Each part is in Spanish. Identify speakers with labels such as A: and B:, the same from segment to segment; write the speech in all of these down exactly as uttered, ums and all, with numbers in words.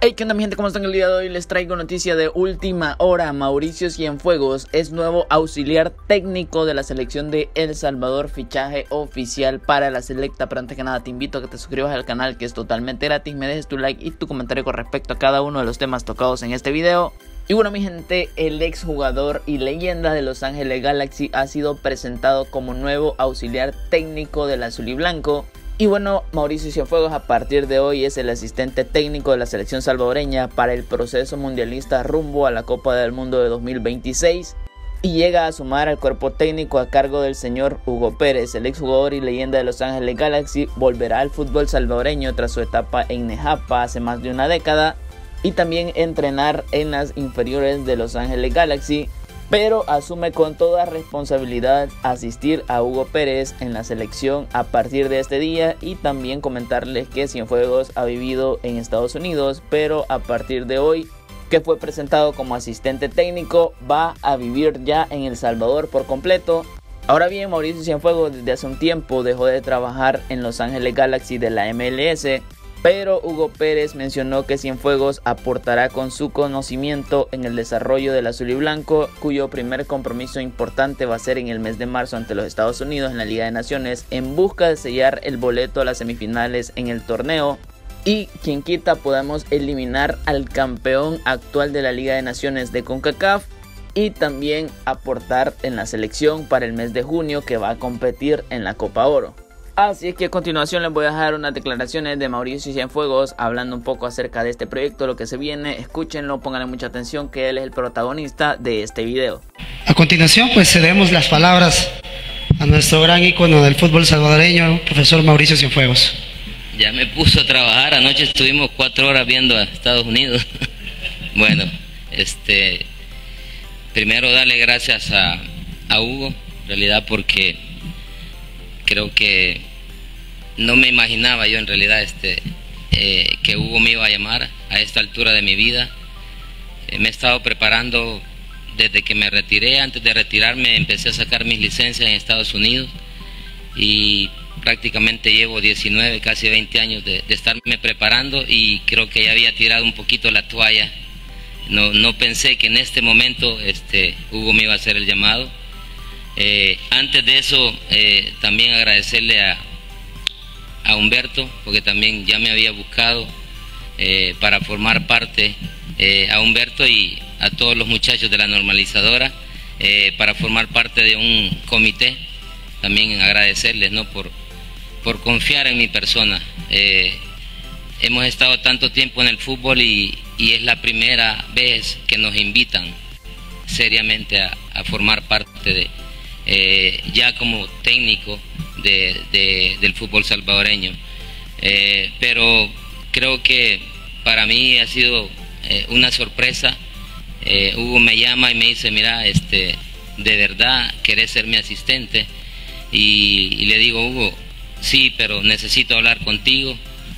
A: Hey, ¿qué onda mi gente? ¿Cómo están el día de hoy? Les traigo noticia de última hora. Mauricio Cienfuegos es nuevo auxiliar técnico de la selección de El Salvador, fichaje oficial para la selecta. Pero antes que nada te invito a que te suscribas al canal, que es totalmente gratis, me dejes tu like y tu comentario con respecto a cada uno de los temas tocados en este video. Y bueno mi gente, el exjugador y leyenda de Los Ángeles Galaxy ha sido presentado como nuevo auxiliar técnico del azul y blanco. Y bueno, Mauricio Cienfuegos a partir de hoy es el asistente técnico de la selección salvadoreña para el proceso mundialista rumbo a la Copa del Mundo de dos mil veintiséis. Y llega a sumar al cuerpo técnico a cargo del señor Hugo Pérez. El exjugador y leyenda de Los Ángeles Galaxy volverá al fútbol salvadoreño tras su etapa en Nejapa hace más de una década. Y también entrenar en las inferiores de Los Ángeles Galaxy. Pero asume con toda responsabilidad asistir a Hugo Pérez en la selección a partir de este día. Y también comentarles que Cienfuegos ha vivido en Estados Unidos, pero a partir de hoy, que fue presentado como asistente técnico, va a vivir ya en El Salvador por completo. Ahora bien, Mauricio Cienfuegos desde hace un tiempo dejó de trabajar en Los Ángeles Galaxy de la M L S. Pero Hugo Pérez mencionó que Cienfuegos aportará con su conocimiento en el desarrollo del azul y blanco, cuyo primer compromiso importante va a ser en el mes de marzo ante los Estados Unidos en la Liga de Naciones, en busca de sellar el boleto a las semifinales en el torneo. Y quien quita podamos eliminar al campeón actual de la Liga de Naciones de CONCACAF y también aportar en la selección para el mes de junio, que va a competir en la Copa Oro. Así es que a continuación les voy a dejar unas declaraciones de Mauricio Cienfuegos hablando un poco acerca de este proyecto, lo que se viene. Escúchenlo, pónganle mucha atención, que él es el protagonista de este video.
B: A continuación pues cedemos las palabras a nuestro gran ícono del fútbol salvadoreño, profesor Mauricio Cienfuegos.
C: Ya me puso a trabajar, anoche estuvimos cuatro horas viendo a Estados Unidos. Bueno, este primero darle gracias a, a Hugo, en realidad, porque creo que no me imaginaba yo en realidad este eh, que Hugo me iba a llamar a esta altura de mi vida. Eh, me he estado preparando desde que me retiré. Antes de retirarme empecé a sacar mis licencias en Estados Unidos y prácticamente llevo diecinueve, casi veinte años de, de estarme preparando, y creo que ya había tirado un poquito la toalla. No, no pensé que en este momento este, Hugo me iba a hacer el llamado. Eh, antes de eso eh, también agradecerle a, a Humberto, porque también ya me había buscado eh, para formar parte, eh, a Humberto y a todos los muchachos de la normalizadora, eh, para formar parte de un comité. También agradecerles, ¿no?, por, por confiar en mi persona. Eh, hemos estado tanto tiempo en el fútbol y, y es la primera vez que nos invitan seriamente a, a formar parte de Eh, ya como técnico de, de, del fútbol salvadoreño. Eh, pero creo que para mí ha sido eh, una sorpresa. eh, Hugo me llama y me dice: mira, este, de verdad querés ser mi asistente. Y, y le digo: Hugo, sí, pero necesito hablar contigo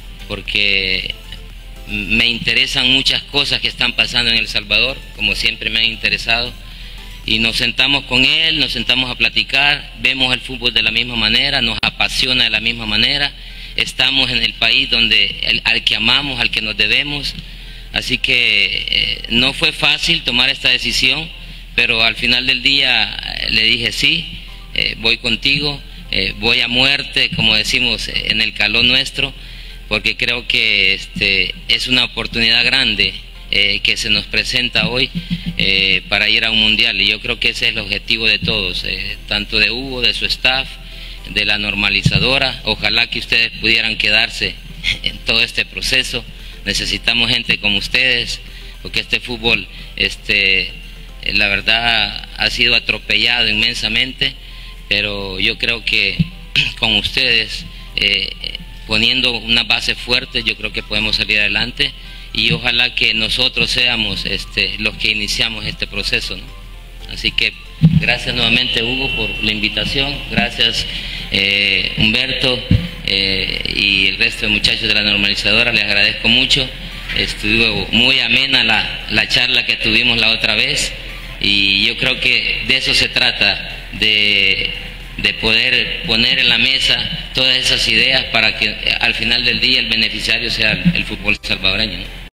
C: porque me interesan muchas cosas que están pasando en El Salvador, como siempre me han interesado. Y nos sentamos con él, nos sentamos a platicar, vemos el fútbol de la misma manera, nos apasiona de la misma manera, estamos en el país donde el, al que amamos, al que nos debemos. Así que eh, no fue fácil tomar esta decisión, pero al final del día eh, le dije: sí, eh, voy contigo, eh, voy a muerte, como decimos eh, en el calor nuestro, porque creo que este, es una oportunidad grande eh, que se nos presenta hoy. Eh, para ir a un mundial, y yo creo que ese es el objetivo de todos, eh, tanto de Hugo, de su staff, de la normalizadora. Ojalá que ustedes pudieran quedarse en todo este proceso. Necesitamos gente como ustedes, porque este fútbol este, eh, la verdad ha sido atropellado inmensamente, pero yo creo que con ustedes eh, poniendo una base fuerte, yo creo que podemos salir adelante. Y ojalá que nosotros seamos este, los que iniciamos este proceso, ¿no? Así que gracias nuevamente, Hugo, por la invitación. Gracias eh, Humberto eh, y el resto de muchachos de la normalizadora, les agradezco mucho. Estuvo muy amena la, la charla que tuvimos la otra vez, y yo creo que de eso se trata, de, de poder poner en la mesa todas esas ideas para que al final del día el beneficiario sea el, el fútbol salvadoreño, ¿no?